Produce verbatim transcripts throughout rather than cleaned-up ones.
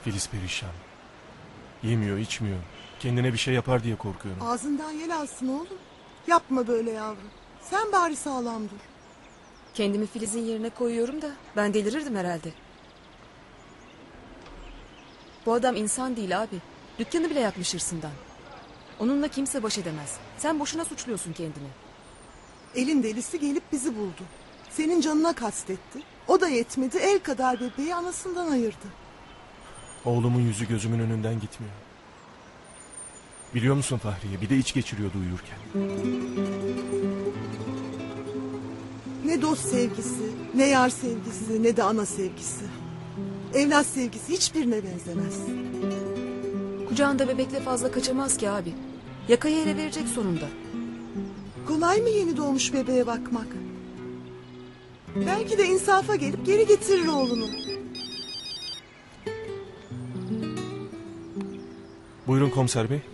Filiz perişan. Yemiyor, içmiyor. Kendine bir şey yapar diye korkuyorum. Ağzından yel alsın oğlum. Yapma böyle yavrum. Sen bari sağlam dur. Kendimi Filiz'in yerine koyuyorum da ben delirirdim herhalde. Bu adam insan değil abi. Dükkanı bile yakmış hırsından. Onunla kimse baş edemez. Sen boşuna suçluyorsun kendini. Elin delisi gelip bizi buldu. Senin canına kastetti. O da yetmedi, el kadar bebeği anasından ayırdı. Oğlumun yüzü gözümün önünden gitmiyor. Biliyor musun Fahriye, bir de iç geçiriyordu uyurken. Ne dost sevgisi, ne yar sevgisi, ne de ana sevgisi. Evlat sevgisi hiçbirine benzemez. Kucağında bebekle fazla kaçamaz ki abi. Yakayı ele verecek sonunda. Kolay mı yeni doğmuş bebeğe bakmak? Belki de insafa gelip geri getirir oğlunu. Buyurun komiser bey.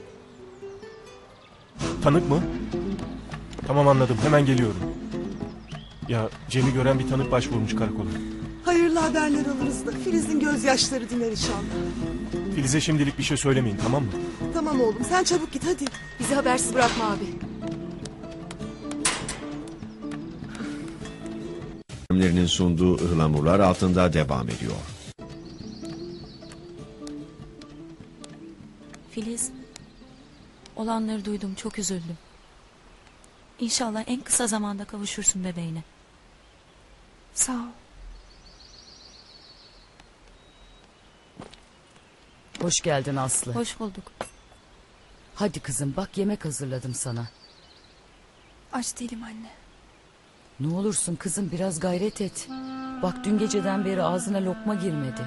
Tanık mı? Tamam, anladım, hemen geliyorum. Ya Cem'i gören bir tanık başvurmuş karakola. Hayırlı haberler alırız da Filiz'in gözyaşları diner inşallah. Filiz'e şimdilik bir şey söylemeyin, tamam mı? Tamam oğlum, sen çabuk git hadi. Bizi habersiz bırakma abi. Lerinin sunduğu ıhlamurlar altında devam ediyor. Filiz, olanları duydum, çok üzüldüm. İnşallah en kısa zamanda kavuşursun bebeğine. Sağ ol. Hoş geldin Aslı. Hoş bulduk. Hadi kızım bak, yemek hazırladım sana. Aç değilim anne. Ne olursun kızım, biraz gayret et. Bak dün geceden beri ağzına lokma girmedi.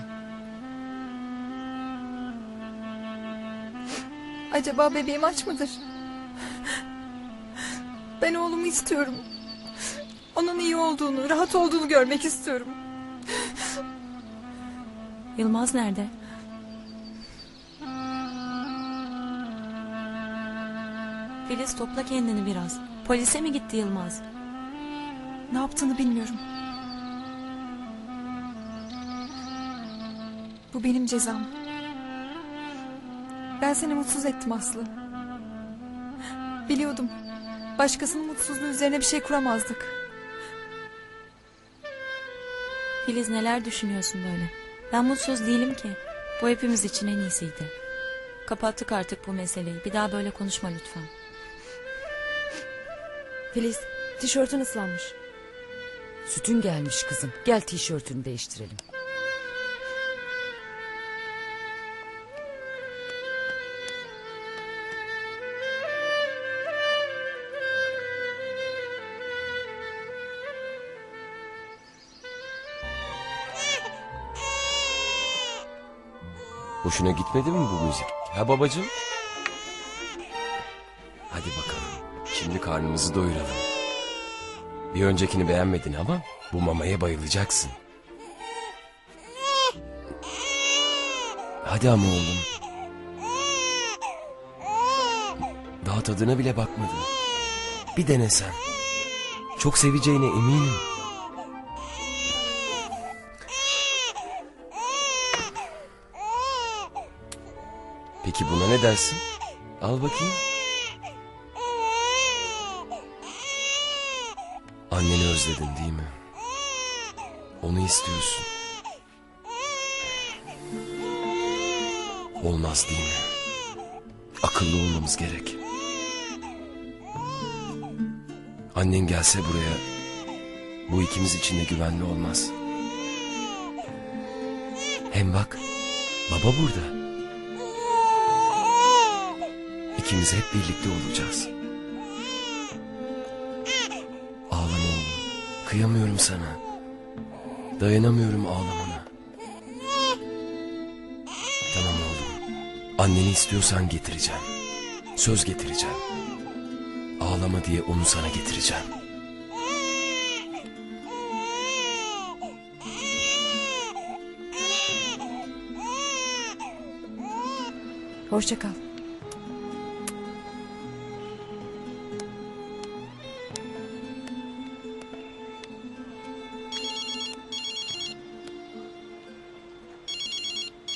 Acaba bebeğim aç mıdır? Ben oğlumu istiyorum. Onun iyi olduğunu, rahat olduğunu görmek istiyorum. Yılmaz nerede? Filiz, topla kendini biraz. Polise mi gitti Yılmaz? Ne yaptığını bilmiyorum. Bu benim cezam. Ben seni mutsuz ettim Aslı. Biliyordum. Başkasının mutsuzluğu üzerine bir şey kuramazdık. Filiz, neler düşünüyorsun böyle? Ben mutsuz değilim ki. Bu hepimiz için en iyisiydi. Kapattık artık bu meseleyi. Bir daha böyle konuşma lütfen. Filiz, tişörtün ıslanmış. Sütün gelmiş kızım. Gel tişörtünü değiştirelim. Hoşuna gitmedi mi bu müzik? Ha babacığım? Hadi bakalım. Şimdi karnımızı doyuralım. Bir öncekini beğenmedin ama bu mamaya bayılacaksın. Hadi ama oğlum. Daha tadına bile bakmadın. Bir dene sen. Çok seveceğine eminim. Peki buna ne dersin? Al bakayım. Anneni özledin değil mi? Onu istiyorsun. Olmaz değil mi? Akıllı olmamız gerek. Annen gelse buraya, bu ikimiz için de güvenli olmaz. Hem bak, baba burada. İkimiz hep birlikte olacağız. Ağlama oğlum. Kıyamıyorum sana. Dayanamıyorum ağlamana. Tamam oğlum. Anneni istiyorsan getireceğim. Söz getireceğim. Ağlama diye onu sana getireceğim. Hoşça kal.